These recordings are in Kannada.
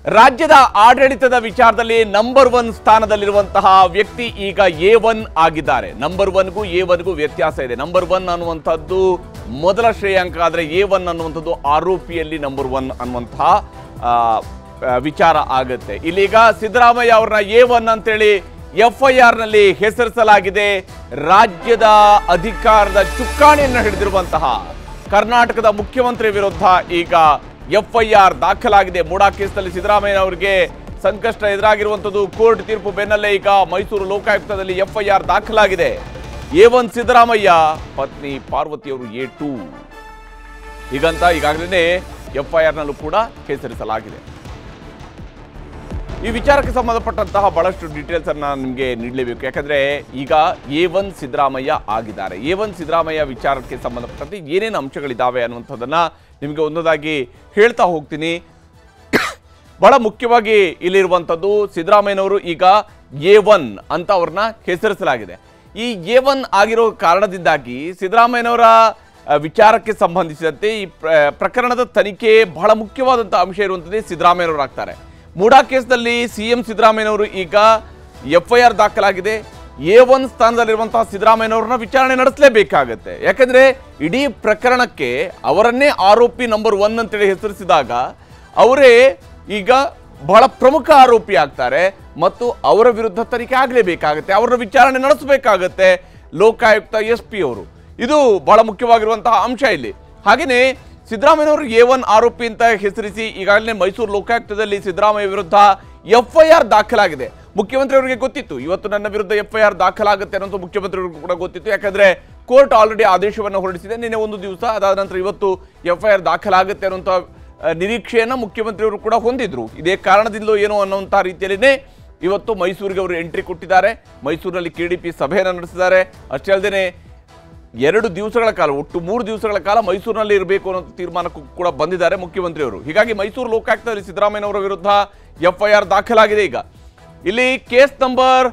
ರಾಜ್ಯದ ಆಡಳಿತದ ವಿಚಾರದಲ್ಲಿ ನಂಬರ್ 1 ಸ್ಥಾನದಲ್ಲಿರುವಂತಹ ವ್ಯಕ್ತಿ ಈಗ A1 ಆಗಿದ್ದಾರೆ. ನಂಬರ್ 1ಗೂ A1ಗೂ ವ್ಯತ್ಯಾಸ ಇದೆ. ನಂಬರ್ 1 ಅನ್ನುವಂಥದ್ದು ಮೊದಲ ಶ್ರೇಯಾಂಕ, ಆದರೆ A1 ಅನ್ನುವಂಥದ್ದು ಆರೋಪಿಯಲ್ಲಿ ನಂಬರ್ 1 ಅನ್ನುವಂತಹ ವಿಚಾರ ಆಗುತ್ತೆ. ಇಲ್ಲೀಗ ಸಿದ್ದರಾಮಯ್ಯ ಅವ್ರನ್ನ A1 ಅಂತೇಳಿ FIR ನಲ್ಲಿ ಹೆಸರಿಸಲಾಗಿದೆ. ರಾಜ್ಯದ ಅಧಿಕಾರದ ಚುಕ್ಕಾಣಿಯನ್ನು ಹಿಡಿದಿರುವಂತಹ ಕರ್ನಾಟಕದ ಮುಖ್ಯಮಂತ್ರಿ ವಿರುದ್ಧ ಈಗ FIR ದಾಖಲಾಗಿದೆ. ಮೂಡಾ ಕೇಸ್ನಲ್ಲಿ ಸಿದ್ದರಾಮಯ್ಯ ಅವರಿಗೆ ಸಂಕಷ್ಟ ಎದುರಾಗಿರುವಂಥದ್ದು ಕೋರ್ಟ್ ತೀರ್ಪು ಬೆನ್ನಲ್ಲೇ ಈಗ ಮೈಸೂರು ಲೋಕಾಯುಕ್ತದಲ್ಲಿ FIR ದಾಖಲಾಗಿದೆ. A1 ಸಿದ್ದರಾಮಯ್ಯ, ಪತ್ನಿ ಪಾರ್ವತಿ ಅವರು A2 ಹೀಗಂತ ಈಗಾಗಲೇ FIR ನಲ್ಲೂ ಕೂಡ ಹೆಸರಿಸಲಾಗಿದೆ. ಈ ವಿಚಾರಕ್ಕೆ ಸಂಬಂಧಪಟ್ಟಂತಹ ಬಹಳಷ್ಟು ಡೀಟೇಲ್ಸ್ ಅನ್ನ ನಿಮಗೆ ನೀಡಲೇಬೇಕು. ಯಾಕಂದ್ರೆ ಈಗ A1 ಸಿದ್ದರಾಮಯ್ಯ ಆಗಿದ್ದಾರೆ. A1 ಸಿದ್ದರಾಮಯ್ಯ ವಿಚಾರಕ್ಕೆ ಸಂಬಂಧಪಟ್ಟಂತೆ ಏನೇನು ಅಂಶಗಳಿದ್ದಾವೆ ಅನ್ನುವಂಥದ್ದನ್ನ ನಿಮಗೆ ಒಂದೊಂದಾಗಿ ಹೇಳ್ತಾ ಹೋಗ್ತೀನಿ. ಬಹಳ ಮುಖ್ಯವಾಗಿ ಇಲ್ಲಿರುವಂಥದ್ದು ಸಿದ್ದರಾಮಯ್ಯನವರು ಈಗ A1 ಅಂತ ಅವ್ರನ್ನ ಹೆಸರಿಸಲಾಗಿದೆ. ಈ A1 ಆಗಿರೋ ಕಾರಣದಿಂದಾಗಿ ಸಿದ್ದರಾಮಯ್ಯನವರ ವಿಚಾರಕ್ಕೆ ಸಂಬಂಧಿಸಿದಂತೆ ಈ ಪ್ರಕರಣದ ತನಿಖೆ ಬಹಳ ಮುಖ್ಯವಾದಂಥ ಅಂಶ ಇರುವಂಥದ್ದೇ ಸಿದ್ದರಾಮಯ್ಯನವರು ಆಗ್ತಾರೆ. ಮೂಡಾ ಕೇಸ್ನಲ್ಲಿ CM ಸಿದ್ದರಾಮಯ್ಯನವರು ಈಗ FIR ದಾಖಲಾಗಿದೆ. A1 ಸ್ಥಾನದಲ್ಲಿರುವಂತಹ ಸಿದ್ದರಾಮಯ್ಯನವ್ರನ್ನ ವಿಚಾರಣೆ ನಡೆಸಲೇಬೇಕಾಗತ್ತೆ. ಯಾಕಂದ್ರೆ ಇಡೀ ಪ್ರಕರಣಕ್ಕೆ ಅವರನ್ನೇ ಆರೋಪಿ ನಂಬರ್ 1 ಅಂತೇಳಿ ಹೆಸರಿಸಿದಾಗ ಅವರೇ ಈಗ ಬಹಳ ಪ್ರಮುಖ ಆರೋಪಿ ಆಗ್ತಾರೆ ಮತ್ತು ಅವರ ವಿರುದ್ಧ ತನಿಖೆ ಆಗಲೇಬೇಕಾಗತ್ತೆ, ಅವರ ವಿಚಾರಣೆ ನಡೆಸಬೇಕಾಗತ್ತೆ ಲೋಕಾಯುಕ್ತ SP ಅವರು. ಇದು ಬಹಳ ಮುಖ್ಯವಾಗಿರುವಂತಹ ಅಂಶ ಇಲ್ಲಿ. ಹಾಗೆಯೇ ಸಿದ್ದರಾಮಯ್ಯನವರು A1 ಆರೋಪಿ ಅಂತ ಹೆಸರಿಸಿ ಈಗಾಗಲೇ ಮೈಸೂರು ಲೋಕಾಯುಕ್ತದಲ್ಲಿ ಸಿದ್ದರಾಮಯ್ಯ ವಿರುದ್ಧ FIR ದಾಖಲಾಗಿದೆ. ಮುಖ್ಯಮಂತ್ರಿ ಅವರಿಗೆ ಗೊತ್ತಿತ್ತು ಇವತ್ತು ನನ್ನ ವಿರುದ್ಧ FIR ದಾಖಲಾಗುತ್ತೆ ಅನ್ನೋದು ಮುಖ್ಯಮಂತ್ರಿಗಳಿಗೂ ಕೂಡ ಗೊತ್ತಿತ್ತು. ಯಾಕಂದ್ರೆ ಕೋರ್ಟ್ ಆಲ್ರೆಡಿ ಆದೇಶವನ್ನು ಹೊರಡಿಸಿದೆ. ನಿನ್ನೆ ಒಂದು ದಿವಸ, ಅದಾದ ನಂತರ ಇವತ್ತು FIR ದಾಖಲಾಗುತ್ತೆ ಅನ್ನುವಂಥ ನಿರೀಕ್ಷೆಯನ್ನ ಮುಖ್ಯಮಂತ್ರಿಯವರು ಕೂಡ ಹೊಂದಿದ್ರು. ಇದೇ ಕಾರಣದಿಂದಲೂ ಏನೋ ಅನ್ನುವಂಥ ರೀತಿಯಲ್ಲಿನೇ ಇವತ್ತು ಮೈಸೂರಿಗೆ ಅವರು ಎಂಟ್ರಿ ಕೊಟ್ಟಿದ್ದಾರೆ. ಮೈಸೂರಿನಲ್ಲಿ KDP ಸಭೆಯನ್ನು ನಡೆಸಿದ್ದಾರೆ. ಅಷ್ಟೇ ಅಲ್ಲದೆ 2 ದಿವಸಗಳ ಕಾಲ, ಒಟ್ಟು 3 ದಿವಸಗಳ ಕಾಲ ಮೈಸೂರಿನಲ್ಲಿ ಇರಬೇಕು ಅನ್ನೋ ತೀರ್ಮಾನಕ್ಕೂ ಕೂಡ ಬಂದಿದ್ದಾರೆ ಮುಖ್ಯಮಂತ್ರಿಯವರು. ಹೀಗಾಗಿ ಮೈಸೂರು ಲೋಕಾಯುಕ್ತದಲ್ಲಿ ಸಿದ್ದರಾಮಯ್ಯನವರ ವಿರುದ್ಧ FIR ದಾಖಲಾಗಿದೆ. ಈಗ ಇಲ್ಲಿ ಕೇಸ್ ನಂಬರ್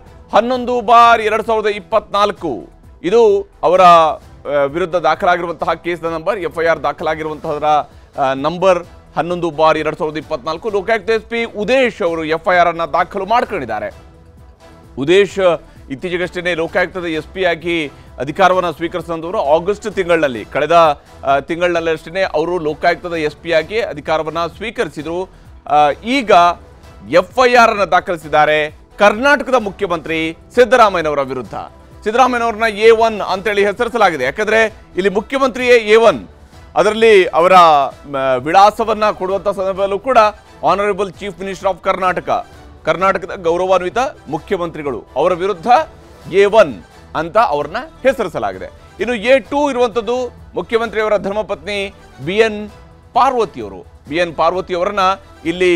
11/2024 ಇದು ಅವರ ವಿರುದ್ಧ ದಾಖಲಾಗಿರುವಂತಹ ಕೇಸ್ನ ನಂಬರ್. FIR ದಾಖಲಾಗಿರುವಂತಹದರ ನಂಬರ್ 11/2024. ಲೋಕಾಯುಕ್ತ SP ಉದೇಶ್ ಅವರು FIR ಅನ್ನ ದಾಖಲು ಮಾಡ್ಕೊಂಡಿದ್ದಾರೆ. ಉದೇಶ್ ಇತ್ತೀಚೆಗಷ್ಟೇ ಲೋಕಾಯುಕ್ತದ SP ಆಗಿ ಅಧಿಕಾರವನ್ನು ಸ್ವೀಕರಿಸಿದವರು. ಆಗಸ್ಟ್ ತಿಂಗಳಿನಲ್ಲಿ, ಕಳೆದ ತಿಂಗಳಿನಲ್ಲಷ್ಟೇ ಅವರು ಲೋಕಾಯುಕ್ತದ SP ಆಗಿ ಅಧಿಕಾರವನ್ನು ಸ್ವೀಕರಿಸಿದರು. ಈಗ FIR ಅನ್ನು ದಾಖಲಿಸಿದ್ದಾರೆ ಕರ್ನಾಟಕದ ಮುಖ್ಯಮಂತ್ರಿ ಸಿದ್ದರಾಮಯ್ಯನವರ ವಿರುದ್ಧ. ಸಿದ್ದರಾಮಯ್ಯನವ್ರನ್ನ A1 ಅಂತೇಳಿ ಹೆಸರಿಸಲಾಗಿದೆ. ಯಾಕಂದ್ರೆ ಇಲ್ಲಿ ಮುಖ್ಯಮಂತ್ರಿಯೇ A1, ಅದರಲ್ಲಿ ಅವರ ವಿಳಾಸವನ್ನ ಕೊಡುವಂಥ ಸಂದರ್ಭದಲ್ಲೂ ಕೂಡ ಆನರಬಲ್ ಚೀಫ್ ಮಿನಿಸ್ಟರ್ ಆಫ್ ಕರ್ನಾಟಕದ ಗೌರವಾನ್ವಿತ ಮುಖ್ಯಮಂತ್ರಿಗಳು, ಅವರ ವಿರುದ್ಧ A1 ಅಂತ ಅವ್ರನ್ನ ಹೆಸರಿಸಲಾಗಿದೆ. ಇನ್ನು A2 ಇರುವಂಥದ್ದು ಮುಖ್ಯಮಂತ್ರಿಯವರ ಧರ್ಮಪತ್ನಿ BN ಪಾರ್ವತಿಯವರು. BN ಪಾರ್ವತಿಯವರನ್ನ ಇಲ್ಲಿ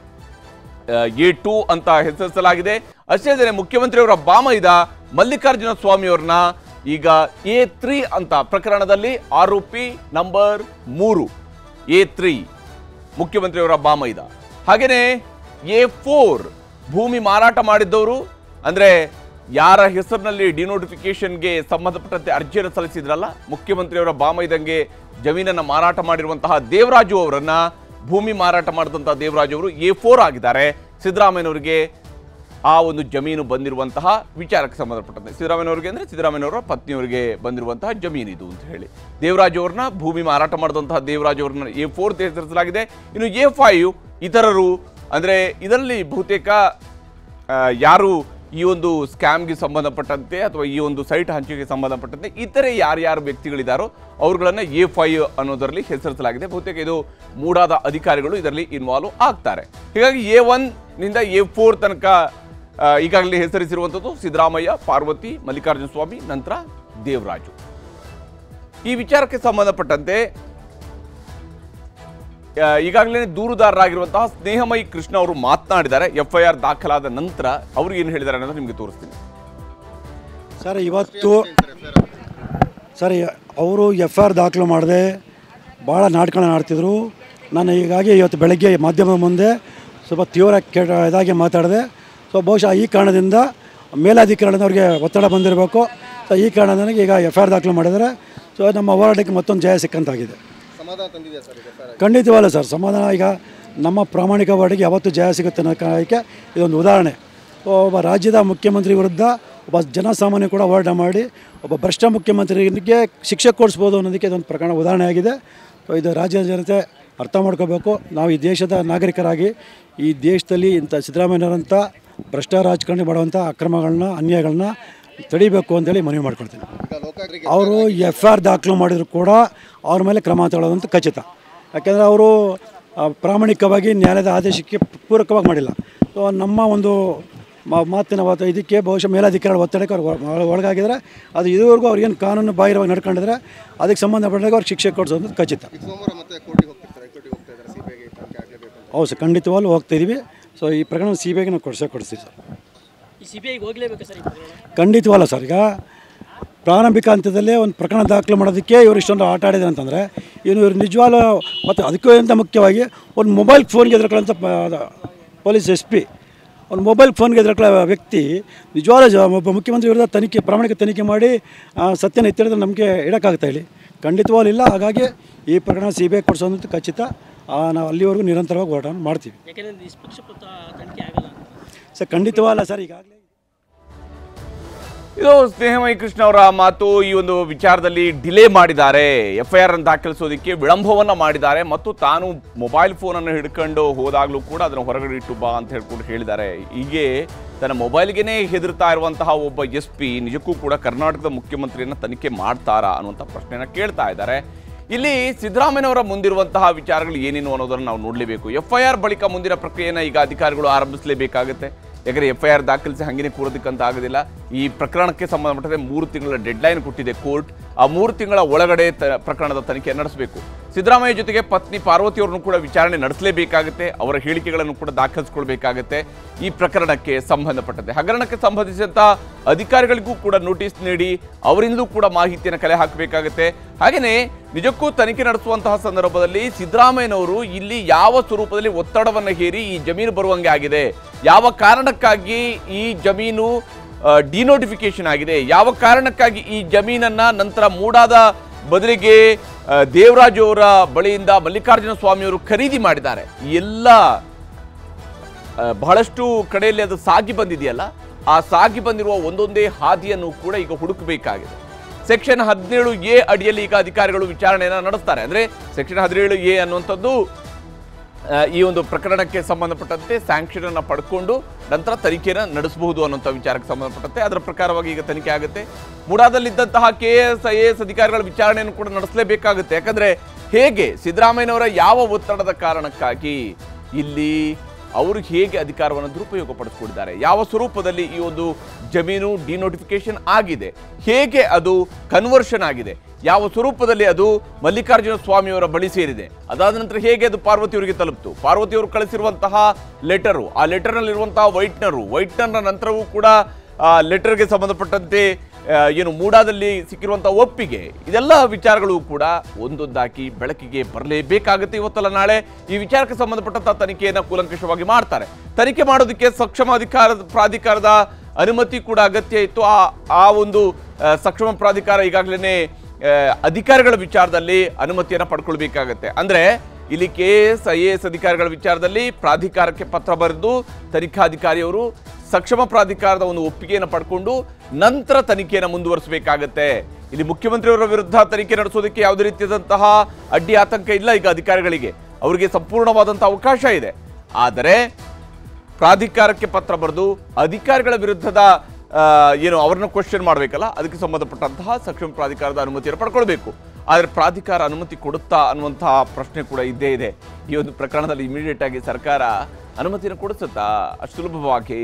A2 ಅಂತ ಹೆಸರಿಸಲಾಗಿದೆ. ಅಷ್ಟೇ ಅಲ್ಲದೆ ಮುಖ್ಯಮಂತ್ರಿಯವರ ಬಾಮೈದ ಮಲ್ಲಿಕಾರ್ಜುನ ಸ್ವಾಮಿಯವ್ರನ್ನ ಈಗ A3 ಅಂತ ಪ್ರಕರಣದಲ್ಲಿ ಆರೋಪಿ ನಂಬರ್ 3 A3 ಮುಖ್ಯಮಂತ್ರಿಯವರ ಬಾಮೈದ. ಹಾಗೇನೆ A4 ಭೂಮಿ ಮಾರಾಟ ಮಾಡಿದ್ದವರು, ಅಂದ್ರೆ ಯಾರ ಹೆಸರಿನಲ್ಲಿ ಡಿನೋಟಿಫಿಕೇಶನ್ಗೆ ಸಂಬಂಧಪಟ್ಟಂತೆ ಅರ್ಜಿಯನ್ನು ಸಲ್ಲಿಸಿದ್ರಲ್ಲ, ಮುಖ್ಯಮಂತ್ರಿಯವರ ಬಾಮೈದಂಗೆ ಜಮೀನನ್ನು ಮಾರಾಟ ಮಾಡಿರುವಂತಹ ದೇವರಾಜು ಅವರನ್ನ, ಭೂಮಿ ಮಾರಾಟ ಮಾಡಿದಂತಹ ದೇವರಾಜು ಅವರು A4 ಆಗಿದ್ದಾರೆ. ಸಿದ್ದರಾಮಯ್ಯನವರಿಗೆ ಆ ಒಂದು ಜಮೀನು ಬಂದಿರುವಂತಹ ವಿಚಾರಕ್ಕೆ ಸಂಬಂಧಪಟ್ಟಂತೆ, ಸಿದ್ದರಾಮಯ್ಯನವರಿಗೆ ಅಂದರೆ ಸಿದ್ದರಾಮಯ್ಯನವರ ಪತ್ನಿಯವರಿಗೆ ಬಂದಿರುವಂತಹ ಜಮೀನು ಇದು ಅಂತ ಹೇಳಿ ದೇವರಾಜು ಅವ್ರನ್ನ, ಭೂಮಿ ಮಾರಾಟ ಮಾಡಿದಂತಹ ದೇವರಾಜು ಅವ್ರನ್ನ A4 ಹೆಸರಿಸಲಾಗಿದೆ. ಇನ್ನು A5 ಇತರರು, ಅಂದರೆ ಇದರಲ್ಲಿ ಬಹುತೇಕ ಯಾರು ಈ ಒಂದು ಸ್ಕ್ಯಾಮ್ಗೆ ಸಂಬಂಧಪಟ್ಟಂತೆ ಅಥವಾ ಈ ಒಂದು ಸೈಟ್ ಹಂಚಿಕೆಗೆ ಸಂಬಂಧಪಟ್ಟಂತೆ ಇತರೆ ಯಾರ್ಯಾರು ವ್ಯಕ್ತಿಗಳಿದ್ದಾರೋ ಅವ್ರುಗಳನ್ನ A5 ಅನ್ನೋದರಲ್ಲಿ ಹೆಸರಿಸಲಾಗಿದೆ. ಬಹುತೇಕ ಇದು ಮೂಡಾದ ಅಧಿಕಾರಿಗಳು ಇದರಲ್ಲಿ ಇನ್ವಾಲ್ವ್ ಆಗ್ತಾರೆ. ಹೀಗಾಗಿ A1 ನಿಂದ A4 ತನಕ ಈಗಾಗಲೇ ಹೆಸರಿಸಿರುವಂಥದ್ದು ಸಿದ್ದರಾಮಯ್ಯ, ಪಾರ್ವತಿ, ಮಲ್ಲಿಕಾರ್ಜುನ ಸ್ವಾಮಿ, ನಂತರ ದೇವರಾಜು. ಈ ವಿಚಾರಕ್ಕೆ ಸಂಬಂಧಪಟ್ಟಂತೆ ಈಗಾಗಲೇ ದೂರುದಾರರಾಗಿರುವಂತಹ ಸ್ನೇಹಮಯಿ ಕೃಷ್ಣ ಅವರು ಮಾತನಾಡಿದ್ದಾರೆ. FIR ದಾಖಲಾದ ನಂತರ ಅವರು ಏನು ಹೇಳಿದ್ದಾರೆ ಅನ್ನೋದು ನಿಮಗೆ ತೋರಿಸ್ತೀನಿ. ಸರ್, ಇವತ್ತು ಅವರು FIR ದಾಖಲು ಮಾಡದೆ ಭಾಳ ನಾಟಕಗಳನ್ನ ಆಡ್ತಿದ್ರು. ನಾನು ಹೀಗಾಗಿ ಇವತ್ತು ಬೆಳಗ್ಗೆ ಮಾಧ್ಯಮದ ಮುಂದೆ ಸ್ವಲ್ಪ ತೀವ್ರ ಇದಾಗಿ ಮಾತಾಡಿದೆ. ಸೊ ಬಹುಶಃ ಈ ಕಾರಣದಿಂದ ಮೇಲಾಧಿಕಾರಿಗಳಿಂದ ಅವ್ರಿಗೆ ಒತ್ತಡ ಬಂದಿರಬೇಕು. ಸೊ ಈ ಕಾರಣದಿಂದ ಈಗ FIR ದಾಖಲು ಮಾಡಿದರೆ ಸೊ ನಮ್ಮ ಹೋರಾಟಕ್ಕೆ ಮತ್ತೊಂದು ಜಯ ಸಿಕ್ಕಂತಾಗಿದೆ. ಸಮಾಧಾನ ತಂದಿದೆ ಸರ್? ಖಂಡಿತವಲ್ಲ ಸರ್, ಸಮಾಧಾನ. ಈಗ ನಮ್ಮ ಪ್ರಾಮಾಣಿಕ ಹೋರಾಟಕ್ಕೆ ಯಾವತ್ತೂ ಜಯ ಸಿಗುತ್ತೆ ಅನ್ನೋಕ್ಕೆ ಇದೊಂದು ಉದಾಹರಣೆ. ಒಬ್ಬ ರಾಜ್ಯದ ಮುಖ್ಯಮಂತ್ರಿ ವಿರುದ್ಧ ಒಬ್ಬ ಜನಸಾಮಾನ್ಯ ಕೂಡ ಹೋರಾಟ ಮಾಡಿ ಒಬ್ಬ ಭ್ರಷ್ಟ ಮುಖ್ಯಮಂತ್ರಿಗೆ ಶಿಕ್ಷೆ ಕೊಡಿಸ್ಬೋದು ಅನ್ನೋದಕ್ಕೆ ಇದೊಂದು ಪ್ರಕರಣ ಉದಾಹರಣೆ ಆಗಿದೆ. ಇದು ರಾಜ್ಯದ ಜನತೆ ಅರ್ಥ ಮಾಡ್ಕೋಬೇಕು. ನಾವು ಈ ದೇಶದ ನಾಗರಿಕರಾಗಿ ಈ ದೇಶದಲ್ಲಿ ಇಂಥ ಸಿದ್ದರಾಮಯ್ಯನವರಂಥ ಭ್ರಷ್ಟ ರಾಜಕಾರಣಿ ಮಾಡುವಂಥ ಅಕ್ರಮಗಳನ್ನ ಅನ್ಯಾಯಗಳನ್ನ ತಡಿಬೇಕು ಅಂತೇಳಿ ಮನವಿ ಮಾಡ್ಕೊಳ್ತೀನಿ. ಅವರು FIR ದಾಖಲು ಮಾಡಿದ್ರು ಕೂಡ ಅವ್ರ ಮೇಲೆ ಕ್ರಮ ತಗೊಳ್ಳೋದಂತ ಖಚಿತ. ಯಾಕೆಂದರೆ ಅವರು ಪ್ರಾಮಾಣಿಕವಾಗಿ ನ್ಯಾಯಾಲಯದ ಆದೇಶಕ್ಕೆ ಪೂರಕವಾಗಿ ಮಾಡಿಲ್ಲ. ಸೊ ನಮ್ಮ ಒಂದು ಮಾತಿನ ಇದಕ್ಕೆ ಬಹುಶಃ ಮೇಲಾಧಿಕಾರಿಗಳ ಒತ್ತಡಕ್ಕೆ ಅವ್ರು ಒಳಗಾಗಿದ್ದಾರೆ. ಅದು ಇದುವರೆಗೂ ಅವ್ರಿಗೇನು ಕಾನೂನು ಬಾಹಿರವಾಗಿ ನಡ್ಕೊಂಡಿದ್ರೆ ಅದಕ್ಕೆ ಸಂಬಂಧಪಟ್ಟಾಗ ಅವ್ರಿಗೆ ಶಿಕ್ಷೆ ಕೊಡಿಸೋದು ಖಚಿತ. ಹೌದು ಸರ್, ಖಂಡಿತವಾಗ್ಲೂ ಹೋಗ್ತಾಯಿದ್ದೀವಿ. ಸೊ ಈ ಪ್ರಕರಣ CBIಗೆ ನಾವು ಕೊಡಿಸ್ತೀವಿ ಸರ್. ಖಂಡಿತವಲ್ಲ ಸರ್. ಈಗ ಪ್ರಾರಂಭಿಕ ಹಂತದಲ್ಲೇ ಒಂದು ಪ್ರಕರಣ ದಾಖಲು ಮಾಡೋದಕ್ಕೆ ಇವರು ಇಷ್ಟೊಂದು ಆಟ ಆಡಿದ್ದಾರೆ ಅಂತಂದರೆ ಇವರು ನಿಜವಾಗ್ಲೂ ಮತ್ತು ಅದಕ್ಕಿಂತ ಮುಖ್ಯವಾಗಿ ಒಂದು ಮೊಬೈಲ್ ಫೋನ್ಗೆ ಎದುರ್ಕೊಳ್ಳೋಂಥ ಪೊಲೀಸ್ SP ಒಂದು ಮೊಬೈಲ್ ಫೋನ್ಗೆ ಎದುರ್ಕೊಳ್ಳೋ ವ್ಯಕ್ತಿ ನಿಜವಾಗ್ಲೂ ಒಬ್ಬ ಮುಖ್ಯಮಂತ್ರಿ ವಿರುದ್ಧ ಪ್ರಾಮಾಣಿಕ ತನಿಖೆ ಮಾಡಿ ಸತ್ಯನ ಎತ್ತಿಡಿದ್ರೆ ನಮಗೆ ಇಡೋಕ್ಕಾಗ್ತಾ ಇಲ್ಲಿ ಖಂಡಿತವಾಗ್ಲೂ ಇಲ್ಲ. ಹಾಗಾಗಿ ಈ ಪ್ರಕರಣ CBI ಕೊಡಿಸೋದಂತ ಖಚಿತ. ನಾವು ಅಲ್ಲಿವರೆಗೂ ನಿರಂತರವಾಗಿ ಹೋರಾಟ ಮಾಡ್ತೀವಿ ಸರ್. ಖಂಡಿತವಲ್ಲ ಸರ್. ಈಗಾಗಲೇ ಇದು ಸ್ನೇಹಮಯಿ ಕೃಷ್ಣ ಅವರ ಮಾತು. ಈ ಒಂದು ವಿಚಾರದಲ್ಲಿ ಡಿಲೇ ಮಾಡಿದ್ದಾರೆ, FIR ಅನ್ನು ದಾಖಲಿಸೋದಕ್ಕೆ ವಿಳಂಬವನ್ನು ಮಾಡಿದ್ದಾರೆ ಮತ್ತು ತಾನು ಮೊಬೈಲ್ ಫೋನನ್ನು ಹಿಡ್ಕೊಂಡು ಹೋದಾಗಲೂ ಕೂಡ ಅದನ್ನು ಹೊರಗಡೆ ಇಟ್ಟು ಬಾ ಅಂತ ಹೇಳ್ಕೊಂಡು ಹೇಳಿದ್ದಾರೆ. ಹೀಗೆ ತನ್ನ ಮೊಬೈಲ್ಗೆ ಹೆದರ್ತಾ ಇರುವಂತಹ ಒಬ್ಬ SP ನಿಜಕ್ಕೂ ಕೂಡ ಕರ್ನಾಟಕದ ಮುಖ್ಯಮಂತ್ರಿಯನ್ನು ತನಿಖೆ ಮಾಡ್ತಾರಾ ಅನ್ನುವಂಥ ಪ್ರಶ್ನೆಯನ್ನು ಕೇಳ್ತಾ ಇದ್ದಾರೆ. ಇಲ್ಲಿ ಸಿದ್ದರಾಮಯ್ಯನವರ ಮುಂದಿರುವಂತಹ ವಿಚಾರಗಳು ಏನೇನು ಅನ್ನೋದನ್ನು ನಾವು ನೋಡಲೇಬೇಕು. FIR ಬಳಿಕ ಮುಂದಿನ ಪ್ರಕ್ರಿಯೆಯನ್ನು ಈಗ ಅಧಿಕಾರಿಗಳು ಆರಂಭಿಸಲೇಬೇಕಾಗುತ್ತೆ. ಯಾಕಂದರೆ FIR ದಾಖಲಿಸಿ ಹಂಗೇನೆ ಕೂರೋದಕ್ಕಂತ ಆಗೋದಿಲ್ಲ. ಈ ಪ್ರಕರಣಕ್ಕೆ ಸಂಬಂಧಪಟ್ಟಂತೆ 3 ತಿಂಗಳ ಡೆಡ್ಲೈನ್ ಕೊಟ್ಟಿದೆ ಕೋರ್ಟ್. ಆ 3 ತಿಂಗಳ ಒಳಗಡೆ ಪ್ರಕರಣದ ತನಿಖೆ ನಡೆಸಬೇಕು. ಸಿದ್ದರಾಮಯ್ಯ ಜೊತೆಗೆ ಪತ್ನಿ ಪಾರ್ವತಿ ಅವರನ್ನು ಕೂಡ ವಿಚಾರಣೆ ನಡೆಸಲೇಬೇಕಾಗುತ್ತೆ. ಅವರ ಹೇಳಿಕೆಗಳನ್ನು ಕೂಡ ದಾಖಲಿಸಿಕೊಳ್ಬೇಕಾಗುತ್ತೆ. ಈ ಪ್ರಕರಣಕ್ಕೆ ಸಂಬಂಧಪಟ್ಟಂತೆ ಹಗರಣಕ್ಕೆ ಸಂಬಂಧಿಸಿದಂಥ ಅಧಿಕಾರಿಗಳಿಗೂ ಕೂಡ ನೋಟಿಸ್ ನೀಡಿ ಅವರಿಂದಲೂ ಕೂಡ ಮಾಹಿತಿಯನ್ನು ಕಲೆ ಹಾಕಬೇಕಾಗುತ್ತೆ. ಹಾಗೆಯೇ ನಿಜಕ್ಕೂ ತನಿಖೆ ನಡೆಸುವಂತಹ ಸಂದರ್ಭದಲ್ಲಿ ಸಿದ್ದರಾಮಯ್ಯನವರು ಇಲ್ಲಿ ಯಾವ ಸ್ವರೂಪದಲ್ಲಿ ಒತ್ತಡವನ್ನು ಹೇರಿ ಈ ಜಮೀನು ಬರುವಂಗೆ ಆಗಿದೆ, ಯಾವ ಕಾರಣಕ್ಕಾಗಿ ಈ ಜಮೀನು ಡಿನೋಟಿಫಿಕೇಶನ್ ಆಗಿದೆ, ಯಾವ ಕಾರಣಕ್ಕಾಗಿ ಈ ಜಮೀನನ್ನು ನಂತರ ಮೂಡಾದ ಬದಲಿಗೆ ದೇವರಾಜು ಅವರ ಬಳಿಯಿಂದ ಮಲ್ಲಿಕಾರ್ಜುನ ಸ್ವಾಮಿಯವರು ಖರೀದಿ ಮಾಡಿದ್ದಾರೆ. ಎಲ್ಲ ಬಹಳಷ್ಟು ಕಡೆಯಲ್ಲಿ ಅದು ಸಾಗಿ ಬಂದಿದೆಯಲ್ಲ, ಆ ಸಾಗಿ ಬಂದಿರುವ ಒಂದೊಂದೇ ಹಾದಿಯನ್ನು ಕೂಡ ಈಗ ಹುಡುಕಬೇಕಾಗಿದೆ. ಸೆಕ್ಷನ್ 17A ಅಡಿಯಲ್ಲಿ ಈಗ ಅಧಿಕಾರಿಗಳು ವಿಚಾರಣೆಯನ್ನು ನಡೆಸ್ತಾರೆ. ಅಂದರೆ ಸೆಕ್ಷನ್ 17A ಅನ್ನುವಂಥದ್ದು ಈ ಒಂದು ಪ್ರಕರಣಕ್ಕೆ ಸಂಬಂಧಪಟ್ಟಂತೆ ಸ್ಯಾಂಕ್ಷನ್ ಅನ್ನು ಪಡ್ಕೊಂಡು ನಂತರ ತನಿಖೆಯನ್ನು ನಡೆಸಬಹುದು ಅನ್ನುವಂಥ ವಿಚಾರಕ್ಕೆ ಸಂಬಂಧಪಟ್ಟಂತೆ ಅದರ ಪ್ರಕಾರವಾಗಿ ಈಗ ತನಿಖೆ ಆಗುತ್ತೆ. ಮುಡಾದಲ್ಲಿದ್ದಂತಹ KS IAS ಅಧಿಕಾರಿಗಳ ವಿಚಾರಣೆಯನ್ನು ಕೂಡ ನಡೆಸಲೇಬೇಕಾಗುತ್ತೆ. ಯಾಕಂದರೆ ಹೇಗೆ ಸಿದ್ದರಾಮಯ್ಯನವರ ಯಾವ ಒತ್ತಡದ ಕಾರಣಕ್ಕಾಗಿ ಇಲ್ಲಿ ಅವರು ಹೇಗೆ ಅಧಿಕಾರವನ್ನು ದುರುಪಯೋಗ ಪಡಿಸ್ಕೊಂಡಿದ್ದಾರೆ, ಯಾವ ಸ್ವರೂಪದಲ್ಲಿ ಈ ಒಂದು ಜಮೀನು ಡಿನೋಟಿಫಿಕೇಶನ್ ಆಗಿದೆ, ಹೇಗೆ ಅದು ಕನ್ವರ್ಷನ್ ಆಗಿದೆ, ಯಾವ ಸ್ವರೂಪದಲ್ಲಿ ಅದು ಮಲ್ಲಿಕಾರ್ಜುನ ಸ್ವಾಮಿಯವರ ಬಳಿ ಸೇರಿದೆ, ಅದಾದ ನಂತರ ಹೇಗೆ ಅದು ಪಾರ್ವತಿಯವರಿಗೆ ತಲುಪಿತು, ಪಾರ್ವತಿಯವರು ಕಳಿಸಿರುವಂತಹ ಲೆಟರು, ಆ ಲೆಟರ್ನಲ್ಲಿರುವಂತಹ ವೈಟ್ನರ್ನ ನಂತರವೂ ಕೂಡ ಲೆಟರ್ಗೆ ಸಂಬಂಧಪಟ್ಟಂತೆ ಏನು ಮೂಡಾದಲ್ಲಿ ಸಿಕ್ಕಿರುವಂಥ ಒಪ್ಪಿಗೆ, ಇದೆಲ್ಲ ವಿಚಾರಗಳು ಕೂಡ ಒಂದೊಂದಾಗಿ ಬೆಳಕಿಗೆ ಬರಲೇಬೇಕಾಗುತ್ತೆ. ಇವತ್ತಲ್ಲ ನಾಳೆ ಈ ವಿಚಾರಕ್ಕೆ ಸಂಬಂಧಪಟ್ಟಂಥ ತನಿಖೆಯನ್ನು ಕೂಲಂಕಷವಾಗಿ ಮಾಡ್ತಾರೆ. ತನಿಖೆ ಮಾಡೋದಕ್ಕೆ ಸಕ್ಷಮ ಪ್ರಾಧಿಕಾರದ ಅನುಮತಿ ಕೂಡ ಅಗತ್ಯ ಇತ್ತು. ಆ ಒಂದು ಸಕ್ಷಮ ಪ್ರಾಧಿಕಾರ ಈಗಾಗಲೇ ಅಧಿಕಾರಿಗಳ ವಿಚಾರದಲ್ಲಿ ಅನುಮತಿಯನ್ನು ಪಡ್ಕೊಳ್ಬೇಕಾಗತ್ತೆ. ಅಂದರೆ ಇಲ್ಲಿ KS IAS ಅಧಿಕಾರಿಗಳ ವಿಚಾರದಲ್ಲಿ ಪ್ರಾಧಿಕಾರಕ್ಕೆ ಪತ್ರ ಬರೆದು ತನಿಖಾಧಿಕಾರಿಯವರು ಸಕ್ಷಮ ಪ್ರಾಧಿಕಾರದ ಒಂದು ಒಪ್ಪಿಗೆಯನ್ನು ಪಡ್ಕೊಂಡು ನಂತರ ತನಿಖೆಯನ್ನು ಮುಂದುವರಿಸಬೇಕಾಗತ್ತೆ. ಇಲ್ಲಿ ಮುಖ್ಯಮಂತ್ರಿಯವರ ವಿರುದ್ಧ ತನಿಖೆ ನಡೆಸೋದಕ್ಕೆ ಯಾವುದೇ ರೀತಿಯಾದಂತಹ ಅಡ್ಡಿ ಆತಂಕ ಇಲ್ಲ. ಈಗ ಅಧಿಕಾರಿಗಳಿಗೆ ಅವರಿಗೆ ಸಂಪೂರ್ಣವಾದಂತಹ ಅವಕಾಶ ಇದೆ. ಆದರೆ ಪ್ರಾಧಿಕಾರಕ್ಕೆ ಪತ್ರ ಬರೆದು ಅಧಿಕಾರಿಗಳ ವಿರುದ್ಧದ ಏನು ಅವರನ್ನು ಕ್ವಶನ್ ಮಾಡಬೇಕಲ್ಲ, ಅದಕ್ಕೆ ಸಂಬಂಧಪಟ್ಟಂತಹ ಸಕ್ಷಮ ಪ್ರಾಧಿಕಾರದ ಅನುಮತಿಯನ್ನು ಪಡ್ಕೊಳ್ಬೇಕು. ಆದರೆ ಪ್ರಾಧಿಕಾರ ಅನುಮತಿ ಕೊಡುತ್ತಾ ಅನ್ನುವಂತಹ ಪ್ರಶ್ನೆ ಕೂಡ ಇದ್ದೇ ಇದೆ. ಈ ಒಂದು ಪ್ರಕರಣದಲ್ಲಿ ಇಮಿಡಿಯೇಟ್ ಆಗಿ ಸರ್ಕಾರ ಅನುಮತಿಯನ್ನು ಕೊಡಿಸುತ್ತಾ ಅಷ್ಟು ಸುಲಭವಾಗಿ?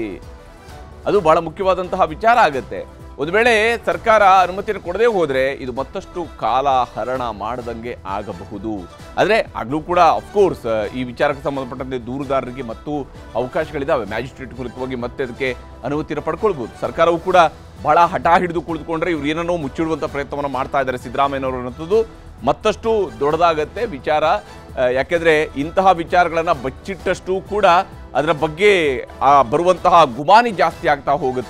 ಅದು ಬಹಳ ಮುಖ್ಯವಾದಂತಹ ವಿಚಾರ ಆಗುತ್ತೆ. ಒಂದು ವೇಳೆ ಸರ್ಕಾರ ಅನುಮತಿಯನ್ನು ಕೊಡದೇ ಹೋದರೆ ಇದು ಮತ್ತಷ್ಟು ಕಾಲ ಹರಣ ಮಾಡದಂಗೆ ಆಗಬಹುದು. ಆದರೆ ಆಗಲೂ ಕೂಡ ಅಫ್ಕೋರ್ಸ್ ಈ ವಿಚಾರಕ್ಕೆ ಸಂಬಂಧಪಟ್ಟಂತೆ ದೂರುದಾರರಿಗೆ ಮತ್ತು ಅವಕಾಶಗಳಿದ್ದಾವೆ. ಮ್ಯಾಜಿಸ್ಟ್ರೇಟ್ ಮೂಲಕವಾಗಿ ಮತ್ತೆ ಅದಕ್ಕೆ ಅನುಮತಿಯನ್ನು ಪಡ್ಕೊಳ್ಬೋದು. ಸರ್ಕಾರವು ಕೂಡ ಬಹಳ ಹಠ ಹಿಡಿದು ಕುಳಿತುಕೊಂಡ್ರೆ ಇವ್ರು ಏನನ್ನೋ ಮುಚ್ಚಿಡುವಂಥ ಪ್ರಯತ್ನವನ್ನು ಮಾಡ್ತಾ ಇದ್ದಾರೆ ಸಿದ್ದರಾಮಯ್ಯನವರು ಅನ್ನೋದು ಮತ್ತಷ್ಟು ದೊಡ್ಡದಾಗತ್ತೆ ವಿಚಾರ. ಯಾಕೆಂದರೆ ಇಂತಹ ವಿಚಾರಗಳನ್ನು ಬಚ್ಚಿಟ್ಟಷ್ಟು ಕೂಡ ಅದರ ಬಗ್ಗೆ ಬರುವಂತಹ ಗುಮಾನಿ ಜಾಸ್ತಿ ಆಗ್ತಾ ಹೋಗುತ್ತೆ.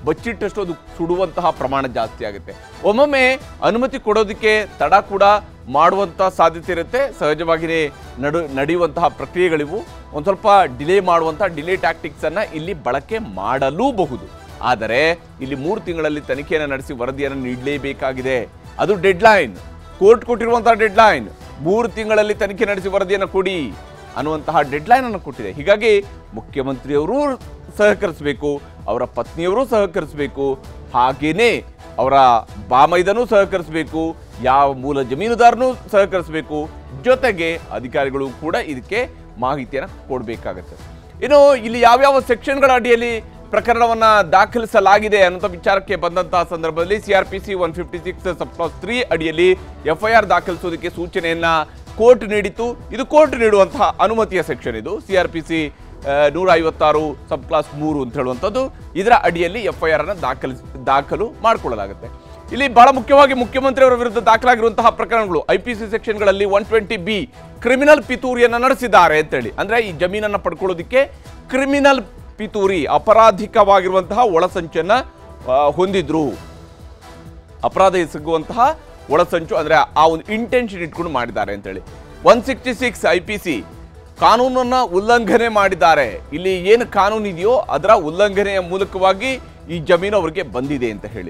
ಬಚ್ಚಿಟ್ಟಷ್ಟು ಅದು ಸುಡುವಂತಹ ಪ್ರಮಾಣ ಜಾಸ್ತಿ ಆಗುತ್ತೆ. ಒಮ್ಮೊಮ್ಮೆ ಅನುಮತಿ ಕೊಡೋದಕ್ಕೆ ತಡ ಕೂಡ ಮಾಡುವಂಥ ಸಾಧ್ಯತೆ ಇರುತ್ತೆ. ಸಹಜವಾಗಿಯೇ ನಡೆಯುವಂತಹ ಪ್ರಕ್ರಿಯೆಗಳಿವು. ಒಂದು ಸ್ವಲ್ಪ ಡಿಲೇ ಮಾಡುವಂಥ ಡಿಲೇ ಟ್ಯಾಕ್ಟಿಕ್ಸನ್ನು ಇಲ್ಲಿ ಬಳಕೆ ಮಾಡಲೂಬಹುದು. ಆದರೆ ಇಲ್ಲಿ 3 ತಿಂಗಳಲ್ಲಿ ತನಿಖೆಯನ್ನು ನಡೆಸಿ ವರದಿಯನ್ನು ನೀಡಲೇಬೇಕಾಗಿದೆ. ಅದು ಡೆಡ್ಲೈನ್, ಕೋರ್ಟ್ ಕೊಟ್ಟಿರುವಂತಹ ಡೆಡ್ಲೈನ್. 3 ತಿಂಗಳಲ್ಲಿ ತನಿಖೆ ನಡೆಸಿ ವರದಿಯನ್ನು ಕೊಡಿ ಅನ್ನುವಂತಹ ಡೆಡ್ಲೈನ್ ಅನ್ನು ಕೊಟ್ಟಿದೆ. ಹೀಗಾಗಿ ಮುಖ್ಯಮಂತ್ರಿಯವರು ಸಹಕರಿಸಬೇಕು, ಅವರ ಪತ್ನಿಯವರು ಸಹಕರಿಸಬೇಕು, ಹಾಗೇನೆ ಅವರ ಬಾಮೈದನೂ ಸಹಕರಿಸಬೇಕು, ಯಾವ ಮೂಲ ಜಮೀನುದಾರನೂ ಸಹಕರಿಸಬೇಕು, ಜೊತೆಗೆ ಅಧಿಕಾರಿಗಳು ಕೂಡ ಇದಕ್ಕೆ ಮಾಹಿತಿಯನ್ನು ಕೊಡಬೇಕಾಗತ್ತೆ. ಇನ್ನು ಇಲ್ಲಿ ಯಾವ್ಯಾವ ಸೆಕ್ಷನ್ಗಳ ಅಡಿಯಲ್ಲಿ ಪ್ರಕರಣವನ್ನ ದಾಖಲಿಸಲಾಗಿದೆ ಅನ್ನುವಂಥ ವಿಚಾರಕ್ಕೆ ಬಂದಂತಹ ಸಂದರ್ಭದಲ್ಲಿ CRPC 156 ಸಬ್ಕ್ಲಾಸ್ 3 ಅಡಿಯಲ್ಲಿ FIR ದಾಖಲಿಸೋದಕ್ಕೆ ಸೂಚನೆಯನ್ನ ಕೋರ್ಟ್ ನೀಡಿತು. ಇದು ಕೋರ್ಟ್ ನೀಡುವಂತಹ ಅನುಮತಿಯ ಸೆಕ್ಷನ್. ಇದು CRPC 156 ಸಬ್ಕ್ಲಾಸ್ 3 ಅಂತ ಹೇಳುವಂಥದ್ದು. ಇದರ ಅಡಿಯಲ್ಲಿ FIR ಅನ್ನು ದಾಖಲು ಮಾಡಿಕೊಳ್ಳಲಾಗುತ್ತೆ. ಇಲ್ಲಿ ಬಹಳ ಮುಖ್ಯವಾಗಿ ಮುಖ್ಯಮಂತ್ರಿಯವರ ವಿರುದ್ಧ ದಾಖಲಾಗಿರುವಂತಹ ಪ್ರಕರಣಗಳು IPC ಸೆಕ್ಷನ್ಗಳಲ್ಲಿ 120B ಕ್ರಿಮಿನಲ್ ಪಿತೂರಿಯನ್ನು ನಡೆಸಿದ್ದಾರೆ ಅಂತೇಳಿ. ಅಂದ್ರೆ ಈ ಜಮೀನನ್ನು ಪಡ್ಕೊಳ್ಳೋದಕ್ಕೆ ಕ್ರಿಮಿನಲ್ ಪಿತೂರಿ, ಅಪರಾಧಿಕವಾಗಿರುವಂತಹ ಒಳಸಂಚನ್ನ ಹೊಂದಿದ್ರು. ಅಪರಾಧ ಎಸಗುವಂತಹ ಒಳಸಂಚು ಅಂದ್ರೆ ಆ ಒಂದು ಇಂಟೆನ್ಷನ್ ಇಟ್ಕೊಂಡು ಮಾಡಿದ್ದಾರೆ ಅಂತೇಳಿ. 166 IPC ಕಾನೂನನ್ನ ಉಲ್ಲಂಘನೆ ಮಾಡಿದ್ದಾರೆ. ಇಲ್ಲಿ ಏನು ಕಾನೂನು ಇದೆಯೋ ಅದರ ಉಲ್ಲಂಘನೆಯ ಮೂಲಕವಾಗಿ ಈ ಜಮೀನು ಅವರಿಗೆ ಬಂದಿದೆ ಅಂತ ಹೇಳಿ.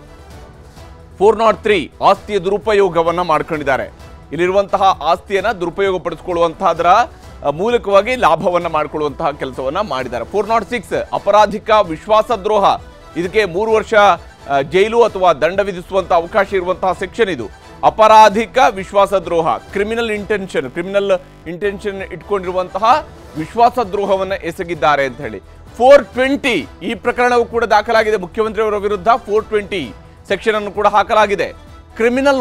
403 ಆಸ್ತಿಯ ದುರುಪಯೋಗವನ್ನ ಮಾಡ್ಕೊಂಡಿದ್ದಾರೆ. ಇಲ್ಲಿರುವಂತಹ ಆಸ್ತಿಯನ್ನ ದುರುಪಯೋಗ ಪಡಿಸಿಕೊಳ್ಳುವಂತಹದರ ಮೂಲಕವಾಗಿ ಲಾಭವನ್ನ ಮಾಡಿಕೊಳ್ಳುವಂತಹ ಕೆಲಸವನ್ನ ಮಾಡಿದ್ದಾರೆ. 406 ಅಪರಾಧಿಕ ವಿಶ್ವಾಸದ್ರೋಹ. ಇದಕ್ಕೆ 3 ವರ್ಷ ಜೈಲು ಅಥವಾ ದಂಡ ವಿಧಿಸುವಂತಹ ಅವಕಾಶ ಇರುವಂತಹ ಸೆಕ್ಷನ್ ಇದು. ಅಪರಾಧಿಕ ವಿಶ್ವಾಸದ್ರೋಹ, ಕ್ರಿಮಿನಲ್ ಇಂಟೆನ್ಷನ್ ಇಟ್ಕೊಂಡಿರುವಂತಹ ವಿಶ್ವಾಸದ್ರೋಹವನ್ನ ಎಸಗಿದ್ದಾರೆ ಅಂತ ಹೇಳಿ. 420 ಈ ಪ್ರಕರಣವು ಕೂಡ ದಾಖಲಾಗಿದೆ ಮುಖ್ಯಮಂತ್ರಿಯವರ ವಿರುದ್ಧ. 420 ಸೆಕ್ಷನ್ ಅನ್ನು ಕೂಡ ಹಾಕಲಾಗಿದೆ. ಕ್ರಿಮಿನಲ್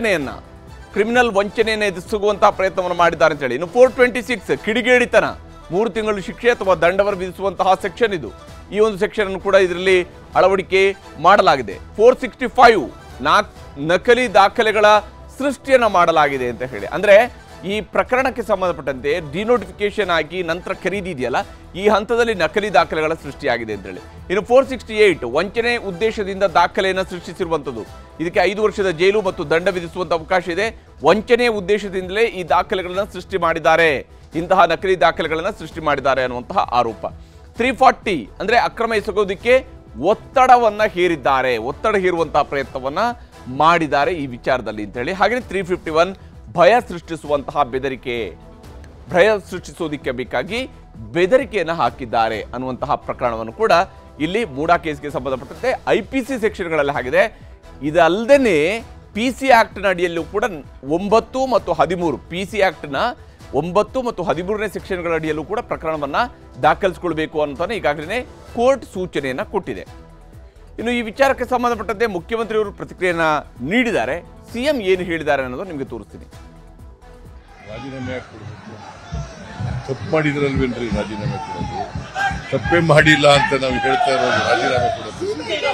ವಂಚನೆಯನ್ನು ಎದುರಿಸುವಂತಹ ಪ್ರಯತ್ನವನ್ನು ಮಾಡಿದ್ದಾರೆ ಅಂತ ಹೇಳಿ. ಇನ್ನು 426 ಕಿಡಿಗೇಡಿತನ, 3 ತಿಂಗಳು ಶಿಕ್ಷೆ ಅಥವಾ ದಂಡವನ್ನು ವಿಧಿಸುವಂತಹ ಸೆಕ್ಷನ್ ಇದು. ಈ ಒಂದು ಸೆಕ್ಷನ್ ಅನ್ನು ಕೂಡ ಇದರಲ್ಲಿ ಅಳವಡಿಕೆ ಮಾಡಲಾಗಿದೆ. 465 ನಕಲಿ ದಾಖಲೆಗಳ ಸೃಷ್ಟಿಯನ್ನು ಮಾಡಲಾಗಿದೆ ಅಂತ ಹೇಳಿ. ಅಂದ್ರೆ ಈ ಪ್ರಕರಣಕ್ಕೆ ಸಂಬಂಧಪಟ್ಟಂತೆ ಡಿನೋಟಿಫಿಕೇಶನ್ ಆಗಿ ನಂತರ ಖರೀದಿ ಇದೆಯಲ್ಲ, ಈ ಹಂತದಲ್ಲಿ ನಕಲಿ ದಾಖಲೆಗಳ ಸೃಷ್ಟಿಯಾಗಿದೆ ಅಂತ ಹೇಳಿ. ಇನ್ನು 468 ವಂಚನೆ ಉದ್ದೇಶದಿಂದ ದಾಖಲೆಯನ್ನು ಸೃಷ್ಟಿಸಿರುವಂಥದ್ದು. ಇದಕ್ಕೆ 5 ವರ್ಷದ ಜೈಲು ಮತ್ತು ದಂಡ ವಿಧಿಸುವಂತ ಅವಕಾಶ ಇದೆ. ವಂಚನೆಯ ಉದ್ದೇಶದಿಂದಲೇ ಈ ದಾಖಲೆಗಳನ್ನು ಸೃಷ್ಟಿ ಮಾಡಿದ್ದಾರೆ, ಇಂತಹ ನಕಲಿ ದಾಖಲೆಗಳನ್ನು ಸೃಷ್ಟಿ ಮಾಡಿದ್ದಾರೆ ಅನ್ನುವಂತಹ ಆರೋಪ. 340 ಅಂದ್ರೆ ಅಕ್ರಮ ಎಸಗೋದಕ್ಕೆ ಒತ್ತಡ ಹೇರುವಂತಹ ಪ್ರಯತ್ನವನ್ನ ಮಾಡಿದ್ದಾರೆ ಈ ವಿಚಾರದಲ್ಲಿ ಅಂತ ಹೇಳಿ. ಹಾಗೆ 351 ಭಯ ಸೃಷ್ಟಿಸುವಂತಹ ಬೆದರಿಕೆ, ಭಯ ಸೃಷ್ಟಿಸೋದಕ್ಕೆ ಬೇಕಾಗಿ ಬೆದರಿಕೆಯನ್ನು ಹಾಕಿದ್ದಾರೆ ಅನ್ನುವಂತಹ ಪ್ರಕರಣವನ್ನು ಕೂಡ ಇಲ್ಲಿ ಮೂಡಾ ಕೇಸ್ಗೆ ಸಂಬಂಧಪಟ್ಟಂತೆ IPC ಸೆಕ್ಷನ್ಗಳಲ್ಲಿ ಆಗಿದೆ. ಇದಲ್ಲದೆ PC ಆಕ್ಟ್ನ ಅಡಿಯಲ್ಲೂ ಕೂಡ 9 ಮತ್ತು 13 PC ಆಕ್ಟ್ನ 9 ಮತ್ತು 13ನೇ ಸೆಕ್ಷನ್ಗಳ ಅಡಿಯಲ್ಲೂ ಕೂಡ ಪ್ರಕರಣವನ್ನ ದಾಖಲಿಸಿಕೊಳ್ಬೇಕು ಅಂತ ಈಗಾಗಲೇ ಕೋರ್ಟ್ ಸೂಚನೆಯನ್ನ ಕೊಟ್ಟಿದೆ. ಇನ್ನು ಈ ವಿಚಾರಕ್ಕೆ ಸಂಬಂಧಪಟ್ಟಂತೆ ಮುಖ್ಯಮಂತ್ರಿಯವರು ಪ್ರತಿಕ್ರಿಯೆಯನ್ನ ನೀಡಿದ್ದಾರೆ. CM ಏನು ಹೇಳಿದ್ದಾರೆ ಅನ್ನೋದು ನಿಮಗೆ ತೋರಿಸ್ತೀನಿ. ರಾಜೀನಾಮೆ ಕೊಡಬೇಕು, ತಪ್ಪು ಮಾಡಿದ್ರಲ್ವೇನ್ರಿ ರಾಜೀನಾಮೆ ಕೊಡೋದು? ತಪ್ಪೇ ಮಾಡಿಲ್ಲ ಅಂತ ನಾವು ಹೇಳ್ತಾ ಇರೋದು ರಾಜೀನಾಮೆ ಕೊಡೋದು.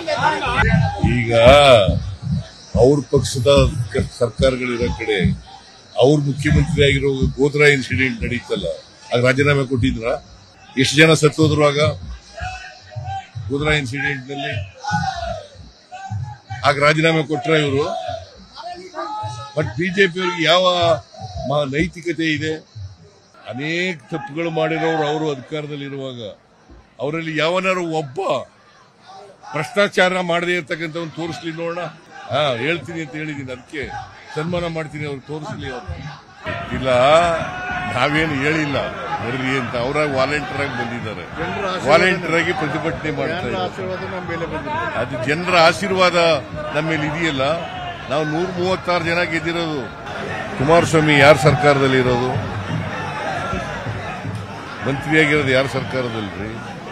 ಈಗ ಅವ್ರ ಪಕ್ಷದ ಸರ್ಕಾರಗಳಿರೋ ಕಡೆ ಅವ್ರ ಮುಖ್ಯಮಂತ್ರಿ ಆಗಿರೋ ಗೋದ್ರಾ ಇನ್ಸಿಡೆಂಟ್ ನಡೀತಲ್ಲ, ಆಗ ರಾಜೀನಾಮೆ ಕೊಟ್ಟಿದ್ರ? ಎಷ್ಟು ಜನ ಸತ್ತೋದ್ರು ಆಗ ಗೋದ್ರಾ ಇನ್ಸಿಡೆಂಟ್ ನಲ್ಲಿ? ಆಗ ರಾಜೀನಾಮೆ ಕೊಟ್ರ ಇವರು? ಬಟ್ ಬಿಜೆಪಿಯವರಿಗೆ ಯಾವ ನೈತಿಕತೆ ಇದೆ? ಅನೇಕ ತಪ್ಪುಗಳು ಮಾಡಿರೋರು ಅವರು ಅಧಿಕಾರದಲ್ಲಿರುವಾಗ ಅವರಲ್ಲಿ ಯಾವನಾರು ಒಬ್ಬ ಭ್ರಷ್ಟಾಚಾರ ಮಾಡದೇ ಇರ್ತಕ್ಕಂಥ ಒಂದು ತೋರಿಸ್ಲಿ ನೋಡೋಣ. ಹೇಳ್ತೀನಿ ಅಂತ ಹೇಳಿದೀನಿ, ಅದಕ್ಕೆ ಸನ್ಮಾನ ಮಾಡ್ತೀನಿ, ಅವ್ರು ತೋರಿಸ್ಲಿ. ಇಲ್ಲ, ನಾವೇನು ಹೇಳಿಲ್ಲ ಬರ್ರಿ ಅಂತ, ಅವರ ವಾಲಂಟಿಯರ್ ಆಗಿ ಬಂದಿದ್ದಾರೆ, ವಾಲಂಟಿಯರ್ ಆಗಿ ಪ್ರತಿಭಟನೆ ಮಾಡ್ತಾ ಇದ್ದಾರೆ. ಅದು ಜನರ ಆಶೀರ್ವಾದ ನಮ್ಮ ಮೇಲೆ ಇದೆಯಲ್ಲ. ನಾವು 136 ಜನ ಗೆದ್ದಿರೋದು. ಕುಮಾರಸ್ವಾಮಿ ಯಾರ ಸರ್ಕಾರದಲ್ಲಿ ಇರೋದು? ಮಂತ್ರಿಯಾಗಿರೋದು ಯಾರ ಸರ್ಕಾರದಲ್ರಿ?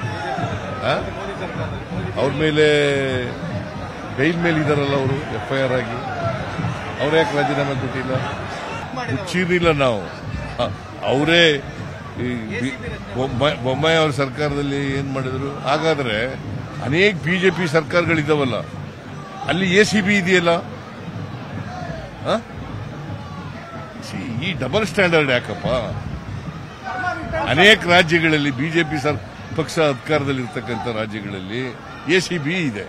ಅವ್ರ ಮೇಲೆ ಬೈಲ್ ಮೇಲೆ ಇದಾರಲ್ಲ ಅವರು, FIR ಆಗಿ. ಅವ್ರ ಯಾಕೆ ರಾಜೀನಾಮೆ ಕೊಟ್ಟಿಲ್ಲ? ಮುಚ್ಚಿರಲಿಲ್ಲ ನಾವು. ಅವರೇ ಬೊಮ್ಮಾಯಿ ಅವ್ರ ಸರ್ಕಾರದಲ್ಲಿ ಏನ್ ಮಾಡಿದ್ರು? ಹಾಗಾದ್ರೆ ಅನೇಕ ಬಿಜೆಪಿ ಸರ್ಕಾರಗಳಿದಾವಲ್ಲ, ಅಲ್ಲಿ ACB ಇದೆಯಲ್ಲ. ಈ ಡಬಲ್ ಸ್ಟ್ಯಾಂಡರ್ಡ್ ಯಾಕಪ್ಪ? ಅನೇಕ ರಾಜ್ಯಗಳಲ್ಲಿ ಬಿಜೆಪಿ ಪಕ್ಷ ಅಧಿಕಾರದಲ್ಲಿರ್ತಕ್ಕಂಥ ರಾಜ್ಯಗಳಲ್ಲಿ ACB ಇದೆ.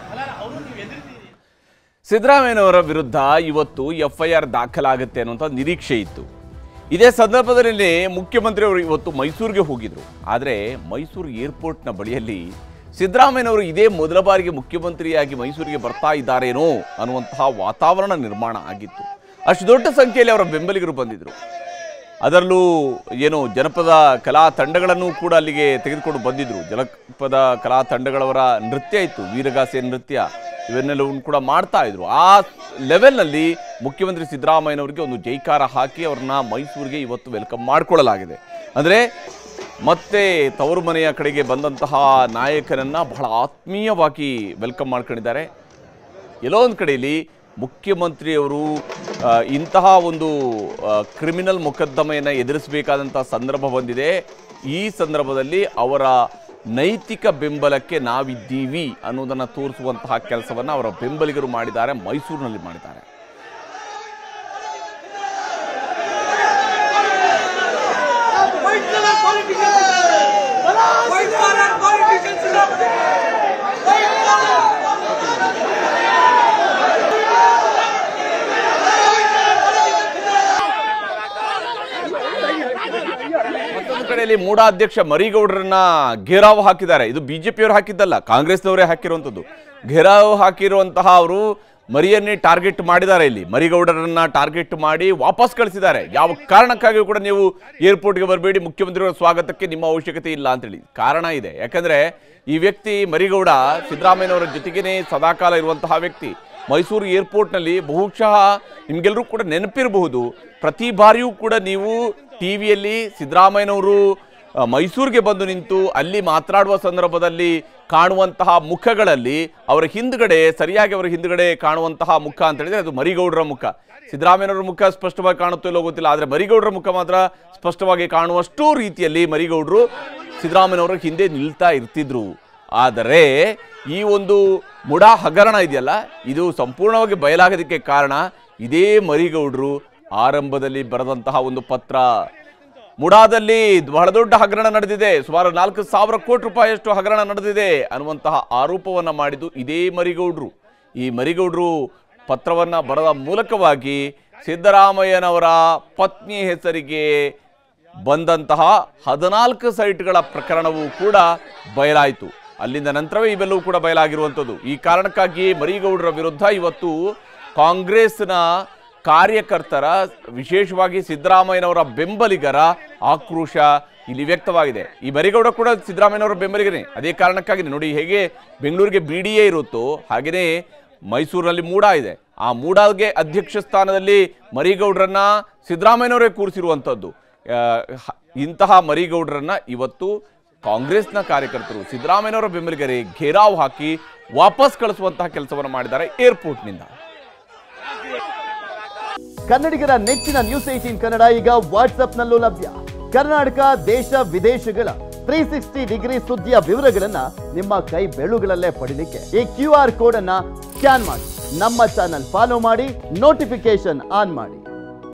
ಸಿದ್ದರಾಮಯ್ಯನವರ ವಿರುದ್ಧ ಇವತ್ತು FIR ದಾಖಲಾಗುತ್ತೆ ಅನ್ನುವಂಥ ನಿರೀಕ್ಷೆ ಇತ್ತು. ಇದೇ ಸಂದರ್ಭದಲ್ಲಿ ಮುಖ್ಯಮಂತ್ರಿಯವರು ಇವತ್ತು ಮೈಸೂರಿಗೆ ಹೋಗಿದ್ರು. ಆದರೆ ಮೈಸೂರು ಏರ್ಪೋರ್ಟ್ನ ಬಳಿಯಲ್ಲಿ ಸಿದ್ದರಾಮಯ್ಯನವರು ಇದೇ ಮೊದಲ ಬಾರಿಗೆ ಮುಖ್ಯಮಂತ್ರಿಯಾಗಿ ಮೈಸೂರಿಗೆ ಬರ್ತಾ ಇದ್ದಾರೇನೋ ಅನ್ನುವಂತಹ ವಾತಾವರಣ ನಿರ್ಮಾಣ ಆಗಿತ್ತು. ಅಷ್ಟು ದೊಡ್ಡ ಸಂಖ್ಯೆಯಲ್ಲಿ ಅವರ ಬೆಂಬಲಿಗರು ಬಂದಿದ್ದರು. ಅದರಲ್ಲೂ ಏನು ಜನಪದ ಕಲಾ ತಂಡಗಳನ್ನು ಕೂಡ ಅಲ್ಲಿಗೆ ತೆಗೆದುಕೊಂಡು ಬಂದಿದ್ದರು. ಜನಪದ ಕಲಾ ತಂಡಗಳವರ ನೃತ್ಯ ಇತ್ತು, ವೀರಗಾಸೆ ನೃತ್ಯ, ಇವನ್ನೆಲ್ಲವನ್ನು ಕೂಡ ಮಾಡ್ತಾ ಇದ್ರು. ಆ ಲೆವೆಲ್ನಲ್ಲಿ ಮುಖ್ಯಮಂತ್ರಿ ಸಿದ್ದರಾಮಯ್ಯನವರಿಗೆ ಒಂದು ಜೈಕಾರ ಹಾಕಿ ಅವ್ರನ್ನ ಮೈಸೂರಿಗೆ ಇವತ್ತು ವೆಲ್ಕಮ್ ಮಾಡಿಕೊಳ್ಳಲಾಗಿದೆ. ಅಂದರೆ ಮತ್ತೆ ತವರು ಮನೆಯ ಕಡೆಗೆ ಬಂದಂತಹ ನಾಯಕನನ್ನು ಬಹಳ ಆತ್ಮೀಯವಾಗಿ ವೆಲ್ಕಮ್ ಮಾಡ್ಕೊಂಡಿದ್ದಾರೆ. ಎಲ್ಲೋ ಒಂದು ಕಡೆಯಲ್ಲಿ ಮುಖ್ಯಮಂತ್ರಿಯವರು ಇಂತಹ ಒಂದು ಕ್ರಿಮಿನಲ್ ಮೊಕದ್ದಮೆಯನ್ನು ಎದುರಿಸಬೇಕಾದಂಥ ಸಂದರ್ಭ ಬಂದಿದೆ. ಈ ಸಂದರ್ಭದಲ್ಲಿ ಅವರ ನೈತಿಕ ಬೆಂಬಲಕ್ಕೆ ನಾವಿದ್ದೀವಿ ಅನ್ನೋದನ್ನು ತೋರಿಸುವಂತಹ ಕೆಲಸವನ್ನು ಅವರ ಬೆಂಬಲಿಗರು ಮಾಡಿದ್ದಾರೆ, ಮೈಸೂರಿನಲ್ಲಿ ಮಾಡಿದ್ದಾರೆ. ಮತ್ತೊಂದು ಕಡೆಯಲ್ಲಿ ಮೂಡಾ ಅಧ್ಯಕ್ಷ ಮರಿಗೌಡರನ್ನ ಘೇರಾವ್ ಹಾಕಿದ್ದಾರೆ. ಇದು ಬಿಜೆಪಿಯವರು ಹಾಕಿದ್ದಲ್ಲ, ಕಾಂಗ್ರೆಸ್ನವರೇ ಹಾಕಿರುವಂಥದ್ದು. ಘೇರಾವ್ ಹಾಕಿರುವಂತಹ ಅವರು ಮರಿಯನ್ನೇ ಟಾರ್ಗೆಟ್ ಮಾಡಿದ್ದಾರೆ. ಇಲ್ಲಿ ಮರಿಗೌಡರನ್ನ ಟಾರ್ಗೆಟ್ ಮಾಡಿ ವಾಪಸ್ ಕಳಿಸಿದ್ದಾರೆ. ಯಾವ ಕಾರಣಕ್ಕಾಗಿಯೂ ಕೂಡ ನೀವು ಏರ್ಪೋರ್ಟ್ಗೆ ಬರಬೇಡಿ, ಮುಖ್ಯಮಂತ್ರಿಗಳ ಸ್ವಾಗತಕ್ಕೆ ನಿಮ್ಮ ಅವಶ್ಯಕತೆ ಇಲ್ಲ ಅಂತೇಳಿ. ಕಾರಣ ಇದೆ, ಯಾಕಂದ್ರೆ ಈ ವ್ಯಕ್ತಿ ಮರಿಗೌಡ ಸಿದ್ದರಾಮಯ್ಯನವರ ಜೊತೆಗೇನೆ ಸದಾಕಾಲ ಇರುವಂತಹ ವ್ಯಕ್ತಿ. ಮೈಸೂರು ಏರ್ಪೋರ್ಟ್ನಲ್ಲಿ ಬಹುಶಃ ನಿಮ್ಗೆಲ್ಲರೂ ಕೂಡ ನೆನಪಿರಬಹುದು, ಪ್ರತಿ ಬಾರಿಯೂ ಕೂಡ ನೀವು ಟಿವಿಯಲ್ಲಿ ಸಿದ್ದರಾಮಯ್ಯನವರು ಮೈಸೂರಿಗೆ ಬಂದು ನಿಂತು ಅಲ್ಲಿ ಮಾತನಾಡುವ ಸಂದರ್ಭದಲ್ಲಿ ಕಾಣುವಂತಹ ಮುಖಗಳಲ್ಲಿ ಅವರ ಹಿಂದ್ಗಡೆ, ಸರಿಯಾಗಿ ಅವರ ಹಿಂದ್ಗಡೆ ಕಾಣುವಂತಹ ಮುಖ ಅಂತ ಹೇಳಿದ್ರೆ ಅದು ಮರಿಗೌಡರ ಮುಖ. ಸಿದ್ದರಾಮಯ್ಯನವರ ಮುಖ ಸ್ಪಷ್ಟವಾಗಿ ಕಾಣುತ್ತೋ ಇಲ್ಲೋ ಗೊತ್ತಿಲ್ಲ, ಆದರೆ ಮರಿಗೌಡರ ಮುಖ ಮಾತ್ರ ಸ್ಪಷ್ಟವಾಗಿ ಕಾಣುವಷ್ಟು ರೀತಿಯಲ್ಲಿ ಮರಿಗೌಡರು ಸಿದ್ದರಾಮಯ್ಯನವರ ಹಿಂದೆ ನಿಲ್ತಾ ಇರ್ತಿದ್ರು. ಆದರೆ ಈ ಒಂದು ಮುಡಾ ಹಗರಣ ಇದೆಯಲ್ಲ, ಇದು ಸಂಪೂರ್ಣವಾಗಿ ಬಯಲಾಗೋದಕ್ಕೆ ಕಾರಣ ಇದೇ ಮರಿಗೌಡರು ಆರಂಭದಲ್ಲಿ ಬರೆದಂತಹ ಒಂದು ಪತ್ರ. ಮುಡಾದಲ್ಲಿ ಬಹಳ ದೊಡ್ಡ ಹಗರಣ ನಡೆದಿದೆ, ಸುಮಾರು 4,000 ಕೋಟಿ ರೂಪಾಯಿಯಷ್ಟು ಹಗರಣ ನಡೆದಿದೆ ಅನ್ನುವಂತಹ ಆರೋಪವನ್ನು ಮಾಡಿದ್ದು ಇದೇ ಮರಿಗೌಡರು. ಈ ಮರಿಗೌಡರು ಪತ್ರವನ್ನು ಬರೆದ ಮೂಲಕವಾಗಿ ಸಿದ್ದರಾಮಯ್ಯನವರ ಪತ್ನಿ ಹೆಸರಿಗೆ ಬಂದಂತಹ 14 ಸೈಟ್ಗಳ ಪ್ರಕರಣವೂ ಕೂಡ ಬಯಲಾಯಿತು. ಅಲ್ಲಿಂದ ನಂತರವೇ ಇವೆಲ್ಲವೂ ಕೂಡ ಬಯಲಾಗಿರುವಂಥದ್ದು. ಈ ಕಾರಣಕ್ಕಾಗಿ ಮರಿಗೌಡರ ವಿರುದ್ಧ ಇವತ್ತು ಕಾಂಗ್ರೆಸ್ನ ಕಾರ್ಯಕರ್ತರ, ವಿಶೇಷವಾಗಿ ಸಿದ್ದರಾಮಯ್ಯನವರ ಬೆಂಬಲಿಗರ ಆಕ್ರೋಶ ಇಲ್ಲಿ ವ್ಯಕ್ತವಾಗಿದೆ. ಈ ಮರಿಗೌಡ ಕೂಡ ಸಿದ್ದರಾಮಯ್ಯನವರ ಬೆಂಬಲಿಗನೇ. ಅದೇ ಕಾರಣಕ್ಕಾಗಿ ನೋಡಿ, ಹೇಗೆ ಬೆಂಗಳೂರಿಗೆ BDA ಇರುತ್ತೋ ಹಾಗೆಯೇ ಮೈಸೂರಿನಲ್ಲಿ ಮೂಡಾ ಇದೆ. ಆ ಮೂಡಾಗೆ ಅಧ್ಯಕ್ಷ ಸ್ಥಾನದಲ್ಲಿ ಮರಿಗೌಡರನ್ನ ಸಿದ್ದರಾಮಯ್ಯನವರೇ ಕೂರಿಸಿರುವಂಥದ್ದು. ಇಂತಹ ಮರಿಗೌಡರನ್ನ ಇವತ್ತು ಕಾಂಗ್ರೆಸ್ನ ಕಾರ್ಯಕರ್ತರು ಸಿದ್ದರಾಮಯ್ಯನವರ ಬೆಂಬಲಿಗರೇ ಘೇರಾವ್ ಹಾಕಿ ವಾಪಸ್ ಕಳಿಸುವಂತಹ ಕೆಲಸವನ್ನು ಮಾಡಿದ್ದಾರೆ ಏರ್ಪೋರ್ಟ್ನಿಂದ. ಕನ್ನಡಿಗರ ನೆಚ್ಚಿನ ನ್ಯೂಸ್ 18 ಕನ್ನಡ ಈಗ ವಾಟ್ಸ್ಆಪ್ನಲ್ಲೂ ಲಭ್ಯ. ಕರ್ನಾಟಕ, ದೇಶ ವಿದೇಶಗಳ 360 ಡಿಗ್ರಿ ಸುದ್ದಿಯ ವಿವರಗಳನ್ನ ನಿಮ್ಮ ಕೈ ಬೆರಳುಗಳಲ್ಲೇ ಪಡಿಲಿಕ್ಕೆ ಈ QR ಕೋಡ್ ಅನ್ನ ಸ್ಕ್ಯಾನ್ ಮಾಡಿ, ನಮ್ಮ ಚಾನಲ್ ಫಾಲೋ ಮಾಡಿ, ನೋಟಿಫಿಕೇಶನ್ ಆನ್ ಮಾಡಿ.